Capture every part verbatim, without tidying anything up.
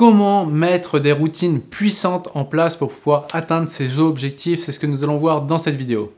Comment mettre des routines puissantes en place pour pouvoir atteindre ses objectifs? C'est ce que nous allons voir dans cette vidéo.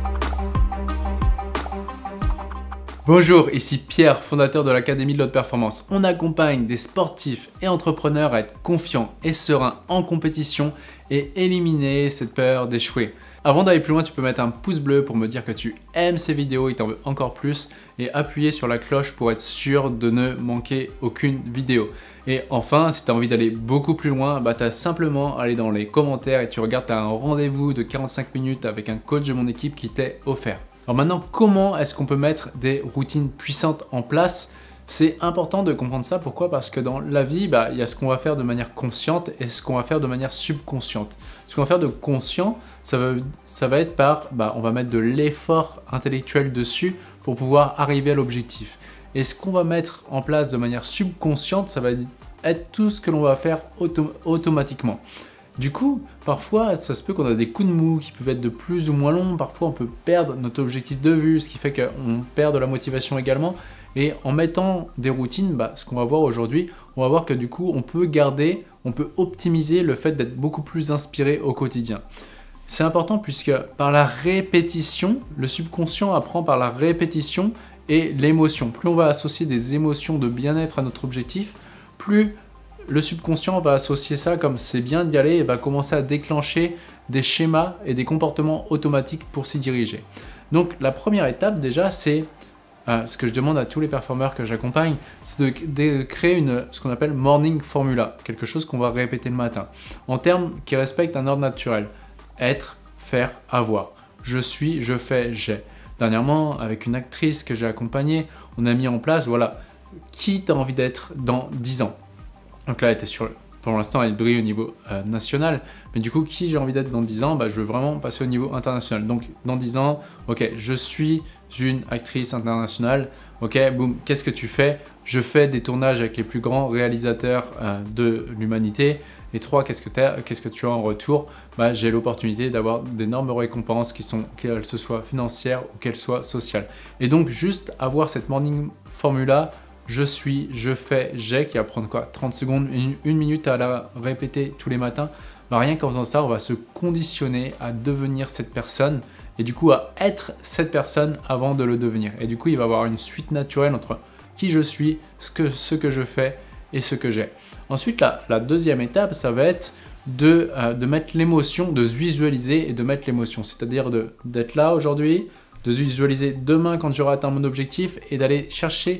Bonjour, ici Pierre, fondateur de l'Académie de l'Haute Performance. On accompagne des sportifs et entrepreneurs à être confiants et sereins en compétition et éliminer cette peur d'échouer. Avant d'aller plus loin, tu peux mettre un pouce bleu pour me dire que tu aimes ces vidéos et que tu en veux encore plus et appuyer sur la cloche pour être sûr de ne manquer aucune vidéo. Et enfin, si tu as envie d'aller beaucoup plus loin, bah, tu as simplement à aller dans les commentaires et tu regardes, tu as un rendez-vous de quarante-cinq minutes avec un coach de mon équipe qui t'est offert. Alors maintenant, comment est-ce qu'on peut mettre des routines puissantes en place? C'est important de comprendre ça. Pourquoi? Parce que dans la vie, bah, il y a ce qu'on va faire de manière consciente et ce qu'on va faire de manière subconsciente. Ce qu'on va faire de conscient, ça va, ça va être par, bah, on va mettre de l'effort intellectuel dessus pour pouvoir arriver à l'objectif. Et ce qu'on va mettre en place de manière subconsciente, ça va être tout ce que l'on va faire autom- automatiquement. Du coup, parfois, ça se peut qu'on a des coups de mou qui peuvent être de plus ou moins longs. Parfois, on peut perdre notre objectif de vue, ce qui fait qu'on perd de la motivation également. Et en mettant des routines, bah, ce qu'on va voir aujourd'hui, on va voir que du coup, on peut garder, on peut optimiser le fait d'être beaucoup plus inspiré au quotidien. C'est important puisque par la répétition, le subconscient apprend par la répétition et l'émotion. Plus on va associer des émotions de bien-être à notre objectif, plus le subconscient va associer ça comme c'est bien d'y aller et va commencer à déclencher des schémas et des comportements automatiques pour s'y diriger. Donc la première étape déjà, c'est euh, ce que je demande à tous les performeurs que j'accompagne, c'est de, de créer une, ce qu'on appelle morning formula, quelque chose qu'on va répéter le matin, en termes qui respectent un ordre naturel. Être, faire, avoir. Je suis, je fais, j'ai. Dernièrement, avec une actrice que j'ai accompagnée, on a mis en place, voilà, qui tu as envie d'être dans dix ans. Donc là, elle était sur, pour l'instant, elle brille au niveau euh, national. Mais du coup, qui j'ai envie d'être dans dix ans, bah, je veux vraiment passer au niveau international. Donc, dans dix ans, ok, je suis une actrice internationale. Ok, boum, qu'est-ce que tu fais? Je fais des tournages avec les plus grands réalisateurs euh, de l'humanité. Et trois, qu'est-ce que, qu'est-ce que tu as en retour? Bah, j'ai l'opportunité d'avoir d'énormes récompenses, qui sont, qu'elles soient financières ou qu'elles soient sociales. Et donc, juste avoir cette morning formula, je suis, je fais, j'ai, qui va prendre quoi, trente secondes, une, une minute à la répéter tous les matins. Bah, rien qu'en faisant ça, on va se conditionner à devenir cette personne et du coup à être cette personne avant de le devenir. Et du coup, il va y avoir une suite naturelle entre qui je suis, ce que, ce que je fais et ce que j'ai. Ensuite, la, la deuxième étape, ça va être de, euh, de mettre l'émotion, de se visualiser et de mettre l'émotion. C'est-à-dire de, d'être là aujourd'hui, de se visualiser demain quand j'aurai atteint mon objectif et d'aller chercher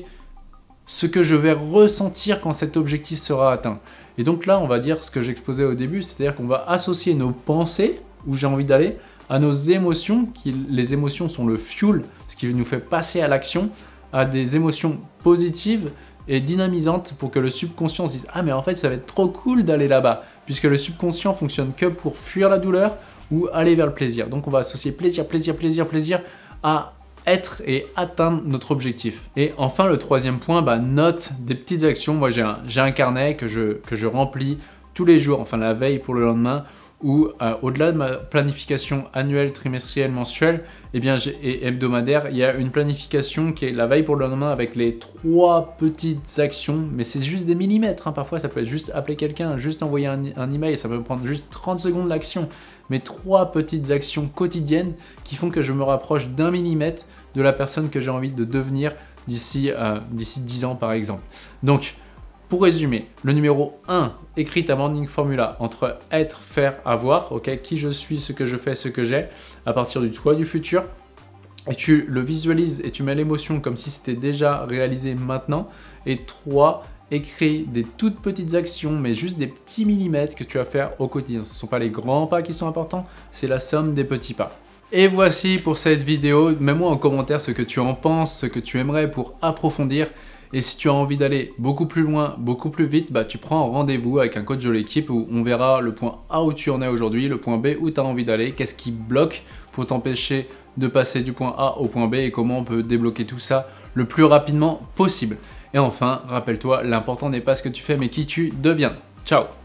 ce que je vais ressentir quand cet objectif sera atteint. Et donc là, on va dire ce que j'exposais au début, c'est-à-dire qu'on va associer nos pensées, où j'ai envie d'aller, à nos émotions, qui, les émotions sont le fuel, ce qui nous fait passer à l'action, à des émotions positives et dynamisantes pour que le subconscient se dise « Ah mais en fait, ça va être trop cool d'aller là-bas », puisque le subconscient fonctionne que pour fuir la douleur ou aller vers le plaisir. Donc on va associer plaisir, plaisir, plaisir, plaisir à être et atteindre notre objectif. Et enfin, le troisième point, bah, note des petites actions. Moi, j'ai un, j'ai un carnet que je, que je remplis tous les jours, enfin la veille pour le lendemain, où euh, au-delà de ma planification annuelle, trimestrielle, mensuelle, eh bien, et hebdomadaire, il y a une planification qui est la veille pour le lendemain avec les trois petites actions, mais c'est juste des millimètres, hein. Parfois ça peut être juste appeler quelqu'un, juste envoyer un, un email, ça peut prendre juste trente secondes l'action, mais trois petites actions quotidiennes qui font que je me rapproche d'un millimètre de la personne que j'ai envie de devenir d'ici euh, d'ici dix ans par exemple. Donc, pour résumer, le numéro un, écris ta morning formula entre être, faire, avoir, ok, qui je suis, ce que je fais, ce que j'ai, à partir du toi du futur. Et tu le visualises et tu mets l'émotion comme si c'était déjà réalisé maintenant. Et trois, écris des toutes petites actions, mais juste des petits millimètres que tu vas faire au quotidien. Ce ne sont pas les grands pas qui sont importants, c'est la somme des petits pas. Et voici pour cette vidéo. Mets-moi en commentaire ce que tu en penses, ce que tu aimerais pour approfondir. Et si tu as envie d'aller beaucoup plus loin, beaucoup plus vite, bah, tu prends un rendez-vous avec un coach de l'équipe où on verra le point A où tu en es aujourd'hui, le point B où tu as envie d'aller, qu'est-ce qui bloque pour t'empêcher de passer du point A au point B et comment on peut débloquer tout ça le plus rapidement possible. Et enfin, rappelle-toi, l'important n'est pas ce que tu fais mais qui tu deviens. Ciao!